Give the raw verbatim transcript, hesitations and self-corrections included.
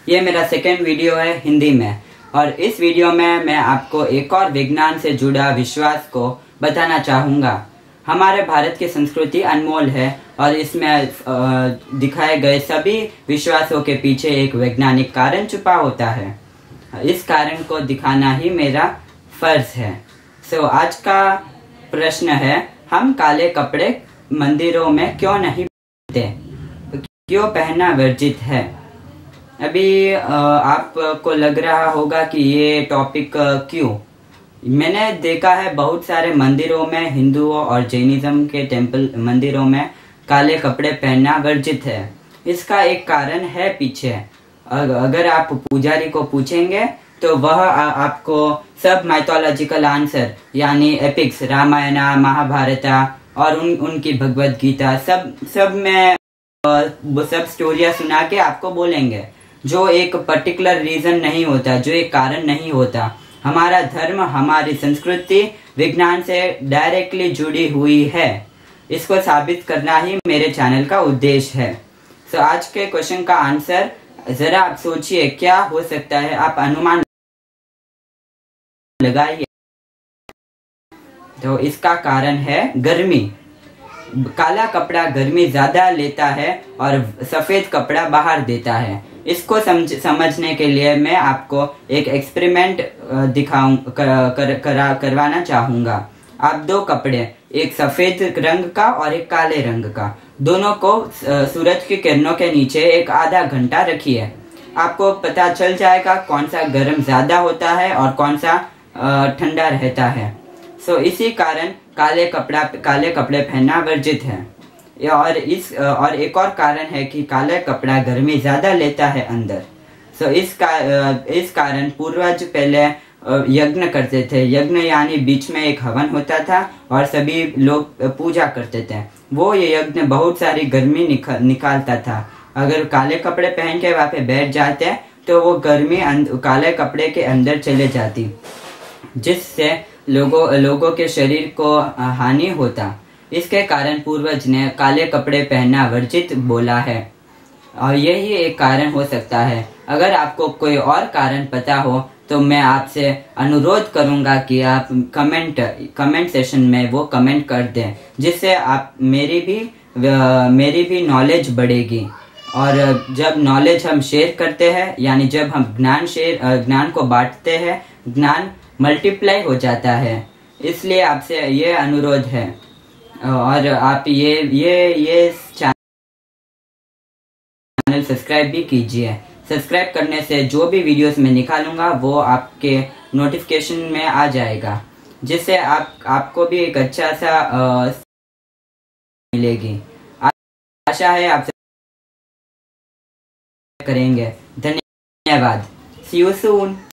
ये मेरा second video है हिंदी में, और इस वीडियो में मैं आपको एक और विज्ञान से जुड़ा विश्वास को बताना चाहूँगा। हमारे भारत की संस्कृति अनमोल है और इसमें दिखाए गए सभी विश्वासों के पीछे एक वैज्ञानिक कारण छुपा होता है। इस कारण को दिखाना ही मेरा फर्ज है। सो so, आज का प्रश्न है, हम काले कपड़े मंदिरों में क्यों नहीं पहनते, क्यों पहनना वर्जित है। अभी आपको लग रहा होगा कि ये टॉपिक क्यों। मैंने देखा है बहुत सारे मंदिरों में, हिंदुओं और जैनिज्म के टेम्पल मंदिरों में काले कपड़े पहनना वर्जित है। इसका एक कारण है पीछे। अगर आप पुजारी को पूछेंगे तो वह आपको सब माइथोलॉजिकल आंसर यानी एपिक्स, रामायण, महाभारत और उन उनकी भगवत गीता सब सब में सब स्टोरियाँ सुना के आपको बोलेंगे, जो एक पर्टिकुलर रीजन नहीं होता, जो एक कारण नहीं होता। हमारा धर्म, हमारी संस्कृति विज्ञान से डायरेक्टली जुड़ी हुई है। इसको साबित करना ही मेरे चैनल का उद्देश्य है। सो so, आज के क्वेश्चन का आंसर जरा आप सोचिए, क्या हो सकता है, आप अनुमान लगाइए। तो इसका कारण है गर्मी। काला कपड़ा गर्मी ज्यादा लेता है और सफेद कपड़ा बाहर देता है। इसको समझ समझने के लिए मैं आपको एक एक्सपेरिमेंट दिखाऊं कर, कर, करा करवाना चाहूँगा। आप दो कपड़े, एक सफेद रंग का और एक काले रंग का, दोनों को सूरज की किरणों के नीचे एक आधा घंटा रखिए। आपको पता चल जाएगा कौन सा गर्म ज्यादा होता है और कौन सा ठंडा रहता है। सो इसी कारण काले कपड़ा काले कपड़े पहनना वर्जित है। और इस और एक और कारण है कि काला कपड़ा गर्मी ज्यादा लेता है अंदर। सो इस का इस कारण पूर्वज पहले यज्ञ करते थे। यज्ञ यानी बीच में एक हवन होता था और सभी लोग पूजा करते थे। वो ये यज्ञ बहुत सारी गर्मी निकाल निकालता था। अगर काले कपड़े पहन के वहाँ पे बैठ जाते तो वो गर्मी काले कपड़े के अंदर चले जाती, जिससे लोगों लोगों के शरीर को हानि होता। इसके कारण पूर्वज ने काले कपड़े पहनना वर्जित बोला है, और यही एक कारण हो सकता है। अगर आपको कोई और कारण पता हो तो मैं आपसे अनुरोध करूंगा कि आप कमेंट कमेंट सेशन में वो कमेंट कर दें, जिससे आप मेरी भी मेरी भी नॉलेज बढ़ेगी। और जब नॉलेज हम शेयर करते हैं, यानी जब हम ज्ञान शेयर ज्ञान को बांटते हैं, ज्ञान मल्टीप्लाई हो जाता है। इसलिए आपसे ये अनुरोध है, और आप ये ये ये चैनल सब्सक्राइब भी कीजिए। सब्सक्राइब करने से जो भी वीडियोस मैं निकालूंगा वो आपके नोटिफिकेशन में आ जाएगा, जिससे आप आपको भी एक अच्छा सा आ, मिलेगी। आशा है आप करेंगे। धन्यवाद। See you soon.